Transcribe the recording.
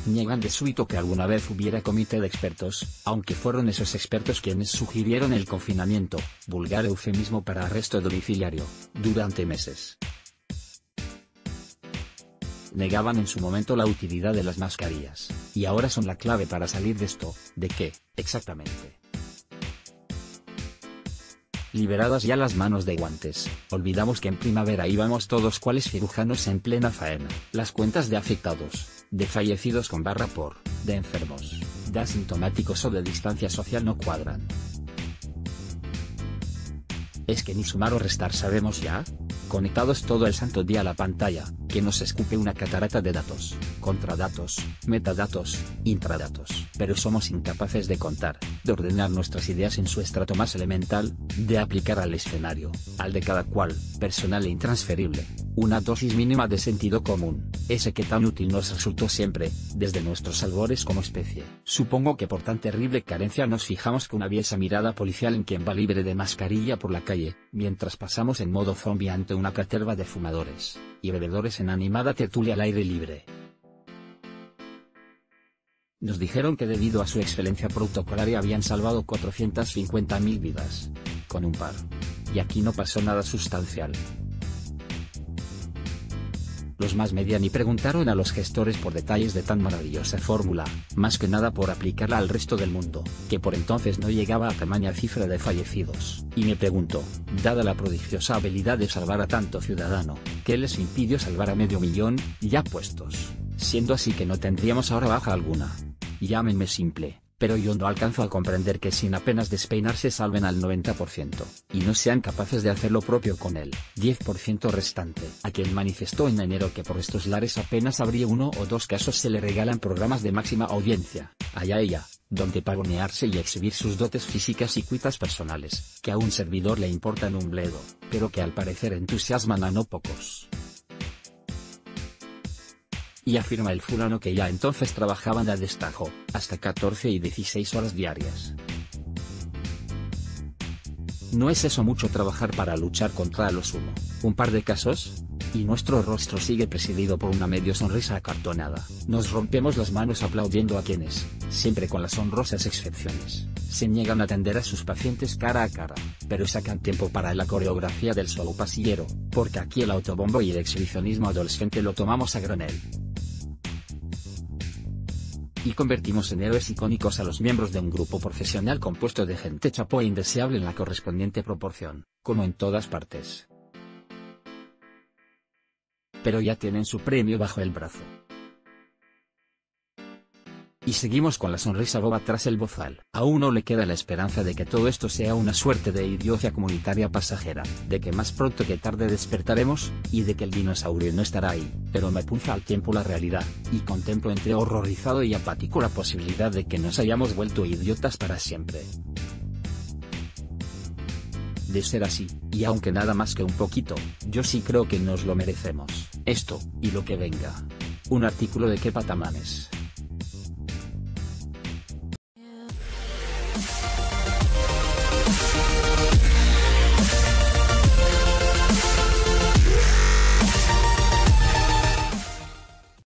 Niegan de súbito que alguna vez hubiera comité de expertos, aunque fueron esos expertos quienes sugirieron el confinamiento, vulgar eufemismo para arresto domiciliario, durante meses. Negaban en su momento la utilidad de las mascarillas, y ahora son la clave para salir de esto. ¿De qué, exactamente? Liberadas ya las manos de guantes, olvidamos que en primavera íbamos todos cuales cirujanos en plena faena. Las cuentas de afectados, de fallecidos con barra por, de enfermos, de asintomáticos o de distancia social no cuadran. ¿Es que ni sumar o restar sabemos ya? Conectados todo el santo día a la pantalla, que nos escupe una catarata de datos, contradatos, metadatos, intradatos. Pero somos incapaces de contar, de ordenar nuestras ideas en su estrato más elemental, de aplicar al escenario, al de cada cual, personal e intransferible, una dosis mínima de sentido común, ese que tan útil nos resultó siempre, desde nuestros albores como especie. Supongo que por tan terrible carencia nos fijamos con aviesa mirada policial en quien va libre de mascarilla por la calle, mientras pasamos en modo zombie ante una caterva de fumadores y bebedores en animada tertulia al aire libre. Nos dijeron que debido a su excelencia protocolaria habían salvado 450.000 vidas. Con un par. Y aquí no pasó nada sustancial. Los más media ni preguntaron a los gestores por detalles de tan maravillosa fórmula, más que nada por aplicarla al resto del mundo, que por entonces no llegaba a tamaña cifra de fallecidos. Y me pregunto, dada la prodigiosa habilidad de salvar a tanto ciudadano, ¿qué les impidió salvar a 500.000, ya puestos? Siendo así que no tendríamos ahora baja alguna. Llámenme simple, pero yo no alcanzo a comprender que sin apenas despeinarse salven al 90%, y no sean capaces de hacer lo propio con el 10% restante. A quien manifestó en enero que por estos lares apenas habría 1 o 2 casos se le regalan programas de máxima audiencia, allá ella, donde pavonearse y exhibir sus dotes físicas y cuitas personales, que a un servidor le importan un bledo, pero que al parecer entusiasman a no pocos. Y afirma el fulano que ya entonces trabajaban a destajo, hasta 14 y 16 horas diarias. ¿No es eso mucho trabajar para luchar contra lo sumo? ¿Un par de casos? Y nuestro rostro sigue presidido por una medio sonrisa acartonada. Nos rompemos las manos aplaudiendo a quienes, siempre con las honrosas excepciones, se niegan a atender a sus pacientes cara a cara, pero sacan tiempo para la coreografía del show pasillero, porque aquí el autobombo y el exhibicionismo adolescente lo tomamos a granel. Y convertimos en héroes icónicos a los miembros de un grupo profesional compuesto de gente chapo e indeseable en la correspondiente proporción, como en todas partes. Pero ya tienen su premio bajo el brazo. Y seguimos con la sonrisa boba tras el bozal. A uno le queda la esperanza de que todo esto sea una suerte de idiocia comunitaria pasajera, de que más pronto que tarde despertaremos, y de que el dinosaurio no estará ahí, pero me punza al tiempo la realidad, y contemplo entre horrorizado y apático la posibilidad de que nos hayamos vuelto idiotas para siempre. De ser así, y aunque nada más que un poquito, yo sí creo que nos lo merecemos, esto, y lo que venga. Un artículo de Kepa Tamames.